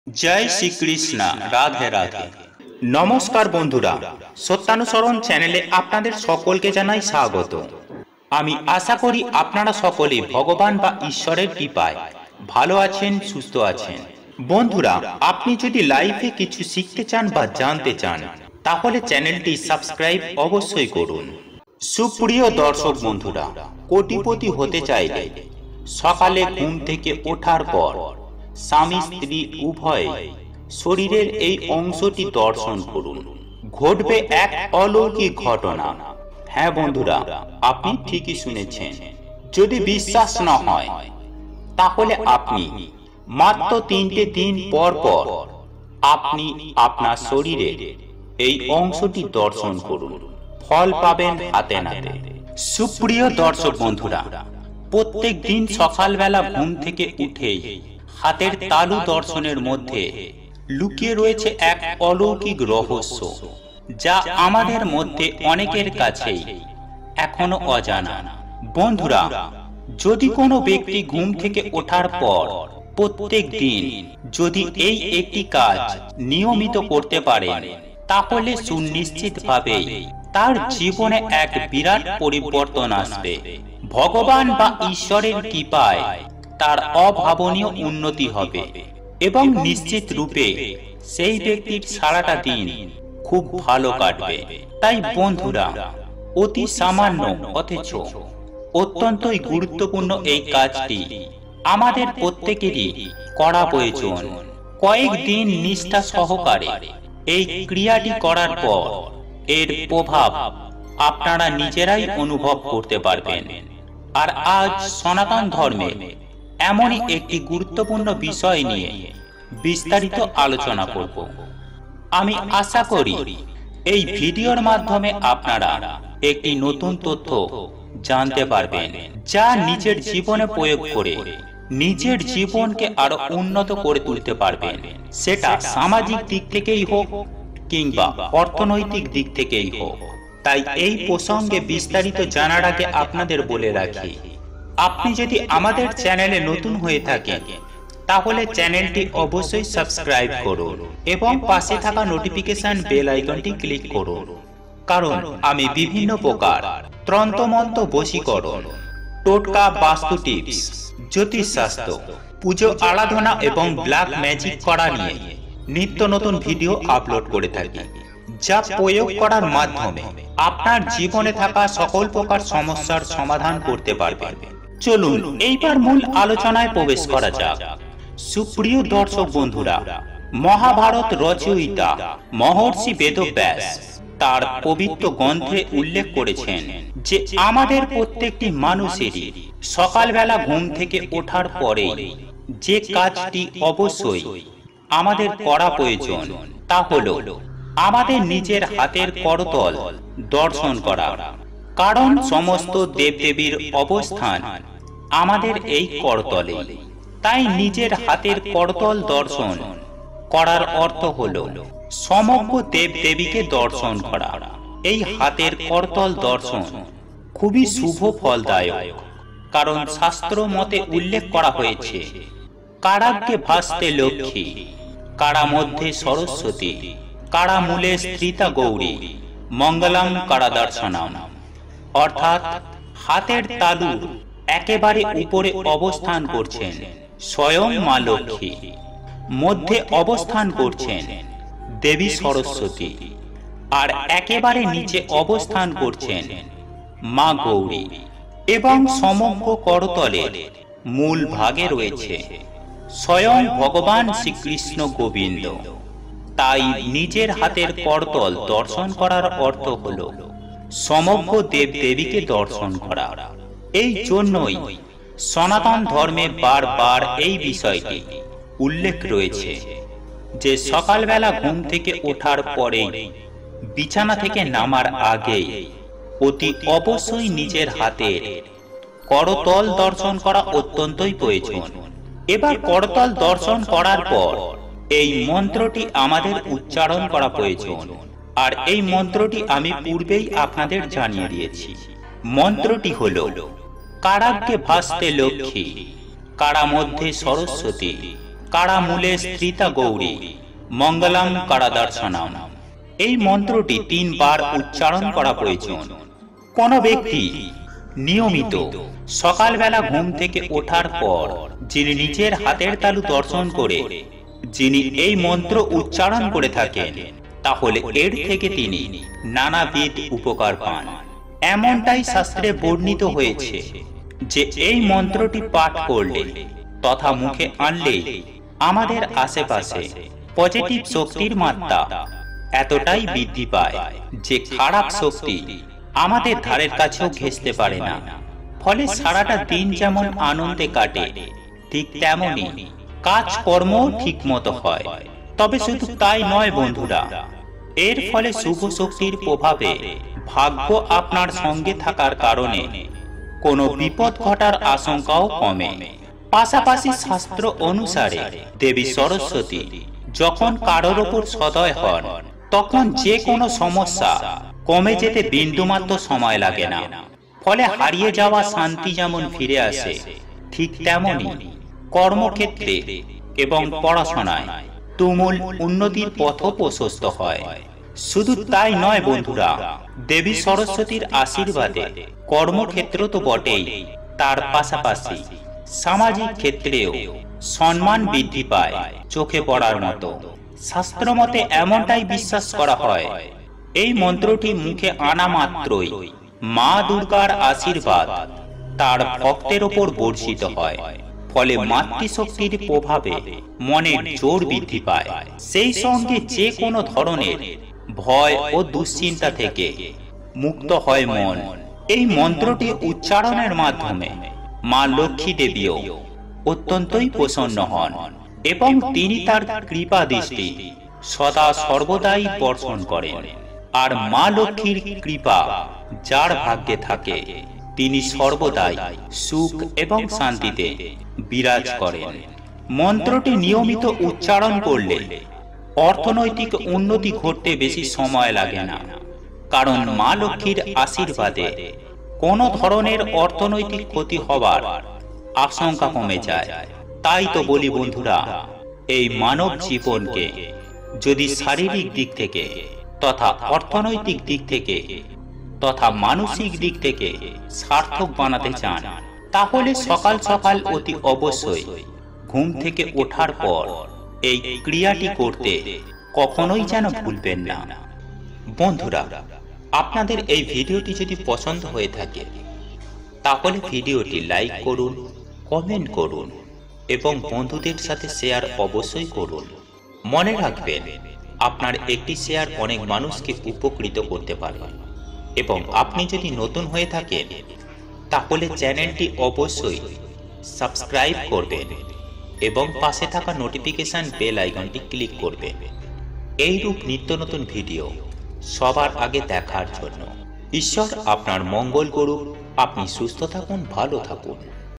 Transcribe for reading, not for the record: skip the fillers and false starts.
जय श्री कृष्ण राधे राधे। नमस्कार बंधुरा, सत्यानुसरण चैनेले आपनादेर सकलके जानाई स्वागत। आमी आशा करी आपनारा सकले भगवान बा ईश्वरेर कृपाय भालो आछेन, सुस्थ आछेन। बंधुरा, आपनि जोदि लाइफे किछु शिखते चान बा जानते चान ताहले चैनेलटी सबस्क्राइब अवश्यई करुन। सुप्रिय दर्शक बंधुरा, कोटिपति होते चाइले सकाले घुम थेके ओठार पर स्वामी स्त्री उभय शरीरेर এই অংশটি দর্শন করুন, ঘটবে এক অলৌকিক ঘটনা। হ্যাঁ বন্ধুরা, আপনি ঠিকই শুনেছেন। যদি বিশ্বাস না হয় তাহলে আপনি মাত্র 3টে দিন পর পর আপনি আপনার শরীরের এই অংশটি দর্শন করুন, ফল পাবেন হাতে নাতে। সুপ্রিয় দর্শক বন্ধুরা, প্রত্যেক দিন সকালবেলা ঘুম থেকে উঠেই হাতের তালু দর্শনের মধ্যে লুকিয়ে রয়েছে এক অলৌকিক রহস্য, যা আমাদের মধ্যে অনেকের কাছেই এখনো অজানা। বন্ধুরা, যদি কোনো ব্যক্তি ঘুম থেকে ওঠার পর প্রত্যেক দিন যদি এই একটি কাজ নিয়মিত করতে পারে তাহলে সুনিশ্চিতভাবে তার জীবনে এক বিরাট পরিবর্তন আসবে। ভগবান বা ঈশ্বরের কৃপায় তার অভাবনীয় উন্নতি হবে এবং নিশ্চিত রূপে সেই ব্যক্তির সারাটা দিন খুব ভালো কাটবে। তাই বন্ধুরা, অতি সামান্য অথচ অত্যন্তই গুরুত্বপূর্ণ এই কাজটি আমাদের প্রত্যেকেরই করা প্রয়োজন। কয়েকদিন নিষ্ঠা সহকারে এই ক্রিয়াটি করার পর এর প্রভাব আপনারা নিজেরাই অনুভব করতে পারবেন। আর আজ সনাতন ধর্মে এমনই একটি গুরুত্বপূর্ণ বিষয় নিয়ে বিস্তারিত আলোচনা করব। আমি আশা করি এই ভিডিওর মাধ্যমে আপনারা একটি নতুন তথ্য জানতে পারবেন, যা নিজের জীবনে প্রয়োগ করে নিজের জীবনকে আরো উন্নত করে তুলতে পারবেন। সেটা সামাজিক দিক থেকেই হোক কিংবা অর্থনৈতিক দিক থেকেই হোক। তাই এই প্রসঙ্গে বিস্তারিত জানার আগে আপনাদের বলে রাখি, আপনি যদি আমাদের চ্যানেলে নতুন হয়ে থাকেন তাহলে চ্যানেলটি অবশ্যই সাবস্ক্রাইব করুন এবং পাশে থাকা নোটিফিকেশন বেল আইকনটি ক্লিক করুন, কারণ আমি বিভিন্ন প্রকার তন্ত্রমন্ত্র, বশীকরণ, টোটকা, বাস্তু টিপস, জ্যোতিষশাস্ত্র, পুজো আরাধনা এবং ব্ল্যাক ম্যাজিক করা নিয়ে নিত্য নতুন ভিডিও আপলোড করে থাকি, যা প্রয়োগ করার মাধ্যমে আপনার জীবনে থাকা সকল প্রকার সমস্যার সমাধান করতে পারবেন। চলুন এইবার মূল আলোচনায় প্রবেশ করা যাক। সুপ্রিয় দর্শক বন্ধুরা, মহাভারত রচয়িতা মহর্ষি বেদব্যাস তার পবিত্র গ্রন্থে উল্লেখ করেছেন যে আমাদের প্রত্যেকটি মানুষেরই সকালবেলা ঘুম থেকে ওঠার পরে যে কাজটি অবশ্যই আমাদের করা প্রয়োজন তা হলো আমাদের নিজের হাতের করতল দর্শন করা। কারণ সমস্ত দেবদেবীর অবস্থান আমাদের এই করতলে। তাই নিজের হাতের করতল দর্শন করার অর্থ হলো সমগ্র দেবদেবীকে দর্শন করা। এই হাতের করতল দর্শন খুবই শুভ ফলদায়ক, কারণ শাস্ত্র মতে উল্লেখ করা হয়েছে, কারাগ্রে ভাসতে লক্ষ্মী, কারা মধ্যে সরস্বতী, কারা মূলে স্থিতা গৌরী, মঙ্গলং কারা দর্শনম। অর্থাৎ হাতের তালু একেবারে উপরে অবস্থান করছেন স্বয়ং মা লক্ষ্মী, মধ্যে অবস্থান করছেন দেবী সরস্বতী, আর একেবারে নিচে অবস্থান করছেন মা গৌরী, এবং সমগ্র করতলের মূল ভাগে রয়েছে স্বয়ং ভগবান শ্রীকৃষ্ণ গোবিন্দ। তাই নিজের হাতের করতল দর্শন করার অর্থ হলো সমগ্র দেবদেবীকে দর্শন করা। এই জন্যই সনাতন ধর্মে বারবার এই বিষয়টি উল্লেখ রয়েছে যে সকালবেলা ঘুম থেকে ওঠার পরে বিছানা থেকে নামার আগে অতি অবশ্যই নিজের হাতের করতল দর্শন করা অত্যন্তই প্রয়োজন। এবার করতল দর্শন করার পর এই মন্ত্রটি আমাদের উচ্চারণ করা প্রয়োজন, আর এই মন্ত্রটি আমি পূর্বেই আপনাদের জানিয়ে দিয়েছি। মন্ত্রটি হলো কারাগ্রে ভাসতে লক্ষ্মী, কারা মধ্যে সরস্বতী, কারামূলে স্থিতা গৌরী মঙ্গলম কারাদর্শনম। এই মন্ত্রটি 3 বার উচ্চারণ করা প্রয়োজন। কোন ব্যক্তি নিয়মিত সকালবেলা ঘুম থেকে ওঠার পর যিনি নিজের হাতের তালু দর্শন করে যিনি এই মন্ত্র উচ্চারণ করে থাকেন, তাহলে এর থেকে তিনি নানাবিধ উপকার পান। এমনটাই শাস্ত্রে বর্ণিত হয়েছে যে এই মন্ত্রটি পাঠ করলে তথা মুখে আনলে আমাদের আশেপাশে পজিটিভ শক্তির মাত্রা এতটাই বৃদ্ধি পায় যে খারাপ শক্তি আমাদের ধারের কাছেও ঘেঁষতে পারে না। ফলে সারাটা দিন যেমন আনন্দে কাটে, ঠিক তেমনি কাজকর্ম ঠিক মতো হয়। তবে শুধু তাই নয় বন্ধুরা, এর ফলে শুভ শক্তির প্রভাবে ভাগ্য আপনার সঙ্গে থাকার কারণে কোনো বিপদ ঘটার আশঙ্কাও কমে। পাশাপাশি শাস্ত্র অনুসারে দেবী সরস্বতী যখন কারোর ওপর সদয় হন, তখন যে কোনো সমস্যা কমে যেতে বিন্দুমাত্র সময় লাগে না। ফলে হারিয়ে যাওয়া শান্তি যেমন ফিরে আসে, ঠিক তেমনি কর্মক্ষেত্রে এবং পড়াশোনায় তুমুল উন্নতির পথও প্রশস্ত হয়। শুধু তাই নয় বন্ধুরা, দেবী সরস্বতীর আশীর্বাদে কর্মক্ষেত্র তো বটেই, তার পাশাপাশি সামাজিক ক্ষেত্রেও সম্মান বৃদ্ধি পায় চোখে পড়ার মতো। শাস্ত্র মতে এমনটাই বিশ্বাস করা হয়, এই মন্ত্রটি মুখে আনা মাত্রই মা দুর্গার আশীর্বাদ তার ভক্তের ওপর বর্ষিত হয়। ফলে মাতৃশক্তির প্রভাবে মনের জোর বৃদ্ধি পায়, সেই সঙ্গে যে কোনো ধরনের ভয় ও দুশ্চিন্তা থেকে মুক্ত হয় মন। এই মন্ত্রটি উচ্চারণের মাধ্যমে মা লক্ষ্মী দেবীও অত্যন্তই প্রসন্ন হন এবং তিনি তার কৃপা দৃষ্টি সদা সর্বদাই বর্ষণ করেন। আর মা লক্ষ্মীর কৃপা যার ভাগ্যে থাকে তিনি সর্বদাই সুখ এবং শান্তিতে বিরাজ করেন। মন্ত্রটি নিয়মিত উচ্চারণ করলে অর্থনৈতিক উন্নতি ঘটতে বেশি সময় লাগে না, কারণ মা লক্ষ্মীর আশীর্বাদে কোনো ধরনের অর্থনৈতিক ক্ষতি হবার আশঙ্কা কমে যায়। তাই তো বলি বন্ধুরা, এই মানব জীবনকে যদি শারীরিক দিক থেকে তথা অর্থনৈতিক দিক থেকে তথা মানসিক দিক থেকে সার্থক বানাতে চান, তাহলে সকাল সকাল অতি অবশ্যই ঘুম থেকে ওঠার পর এই ক্রিয়াটি করতে কখনোই যেন ভুলবেন না। বন্ধুরা, আপনাদের এই ভিডিওটি যদি পছন্দ হয়ে থাকে তাহলে ভিডিওটি লাইক করুন, কমেন্ট করুন এবং বন্ধুদের সাথে শেয়ার অবশ্যই করুন। মনে রাখবেন, আপনার একটি শেয়ার অনেক মানুষকে উপকৃত করতে পারে। এবং আপনি যদি নতুন হয়ে থাকেন তাহলে চ্যানেলটি অবশ্যই সাবস্ক্রাইব করবেন এবং পাশে থাকা নোটিফিকেশন বেল আইকনটি ক্লিক করবেন এইরূপ নিত্য নতুন ভিডিও সবার আগে দেখার জন্য। ঈশ্বর আপনার মঙ্গল করুক। আপনি সুস্থ থাকুন, ভালো থাকুন।